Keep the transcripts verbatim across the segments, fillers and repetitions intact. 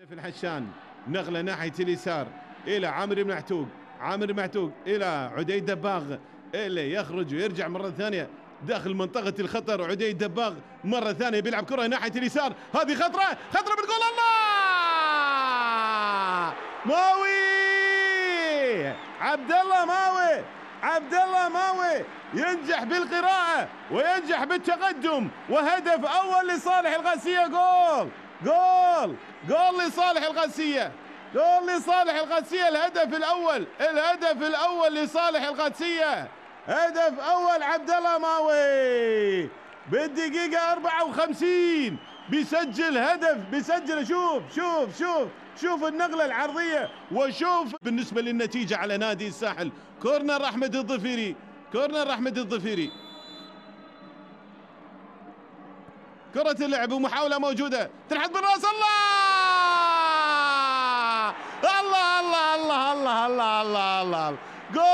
في الحشان نغله ناحيه اليسار الى عامر بن معتوق، عامر بن معتوق الى عدي دباغ اللي يخرج ويرجع مره ثانيه داخل منطقه الخطر. عدي دباغ مره ثانيه بيلعب كره ناحيه اليسار، هذه خطره خطره بالجول. الله ماوي، عبد الله ماوي، عبد الله ماوي ينجح بالقراءه وينجح بالتقدم، وهدف اول لصالح القادسيه. جول جول جول لصالح القادسيه، جول لصالح القادسيه. الهدف الاول، الهدف الاول لصالح القادسيه، هدف اول عبد الله ماوي بالدقيقه أربعة وخمسين بيسجل هدف، بيسجل. شوف شوف شوف شوف النقله العرضيه، وشوف بالنسبه للنتيجه على نادي الساحل. كورنر احمد الظفيري، كورنر احمد الظفيري، كرة اللعب ومحاولة موجودة، تنحط بالراس. الله الله الله الله الله الله الله الله جول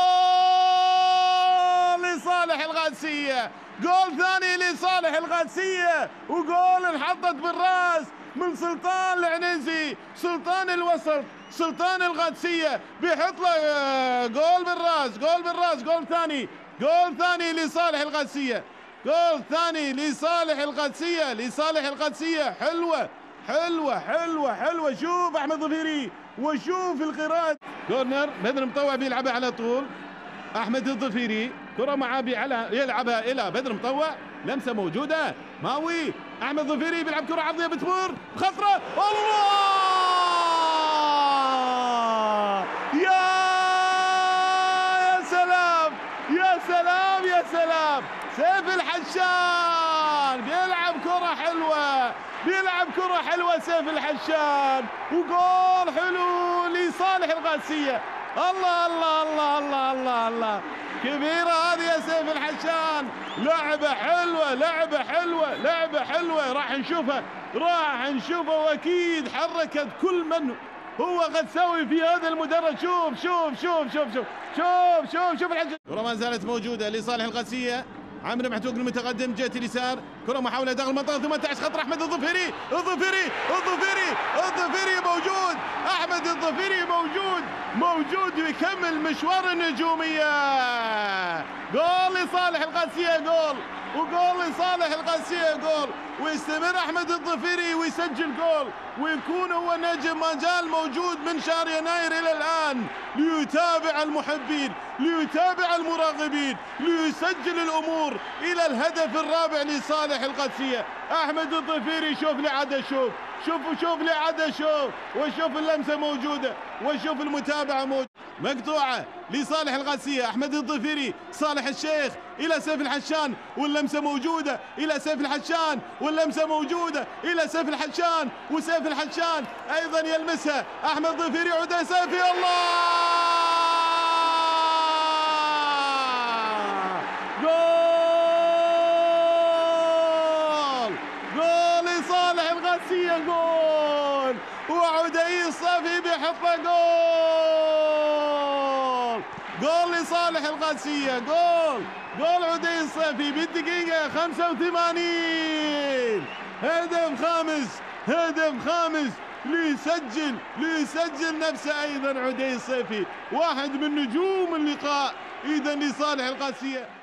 لصالح القادسية، جول ثاني لصالح القادسية، وجول انحطت بالراس من سلطان العنيزي، سلطان الوسط، سلطان القادسية بيحط له جول بالراس، جول بالراس، جول ثاني، جول ثاني لصالح القادسية، جول ثاني لصالح القادسية، لصالح القادسية. حلوة حلوة حلوة حلوة. شوف أحمد الظفيري وشوف القراءة. كورنر بدر مطوع بيلعبها على طول، أحمد الظفيري كرة معابي على يلعبها إلى بدر مطوع، لمسة موجودة. ماوي، أحمد الظفيري بيلعب كرة عرضية بتمر خطرة. الله يا يا سلام يا سلام يا سلام. سيف الحشان بيلعب كرة حلوة، بيلعب كرة حلوة سيف الحشان، وجول حلو لصالح القادسية. الله الله الله الله الله الله كبيرة هذه يا سيف الحشان. لعبة حلوة، لعبة حلوة، لعبة حلوة. راح نشوفها، راح نشوفها، واكيد حركت كل من هو قد سوي في هذا المدرج. شوف شوف شوف شوف شوف شوف شوف شوف الحشان. كرة ما زالت موجودة لصالح القادسية. عامر معتوق المتقدم جهة اليسار، كرة محاولة داخل منطقة ثمانية عشر، خطر أحمد الظفيري، الظفيري الظفيري الظفيري موجود، أحمد الظفيري موجود، موجود ويكمل مشوار النجومية. جول لصالح القادسية، جول، وجول لصالح القادسية، جول، ويستمر أحمد الظفيري ويسجل جول، ويكون هو نجم ما زال موجود من شهر يناير إلى الآن ليتابع المحبين، ليتابع المراقبين، ليسجل الأمور إلى الهدف الرابع لصالح القادسية. أحمد الظفيري شوف لي عدا، شوف شوف شوف لي عدا، شوف وشوف اللمسة موجودة، وشوف المتابعة موجودة. مقطوعة لصالح القادسية، أحمد الظفيري، صالح الشيخ إلى سيف الحشان، واللمسة موجودة إلى سيف الحشان، واللمسة موجودة إلى سيف الحشان، وسيف الحشان أيضا يلمسها. أحمد الظفيري عودة سيفي. الله جول، جول لصالح القادسية، جول، وعدي الصافي بيحط جول، جول لصالح القادسية، جول، جول عدي الصافي بالدقيقة خمسة وثمانين. هدف خامس، هدف خامس ليسجل ليسجل نفسه أيضا عدي الصافي، واحد من نجوم اللقاء إذا لصالح القادسية.